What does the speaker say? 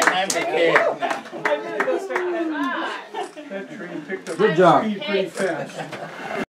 I'm the kid now. That tree picked up Good job. speed pretty fast.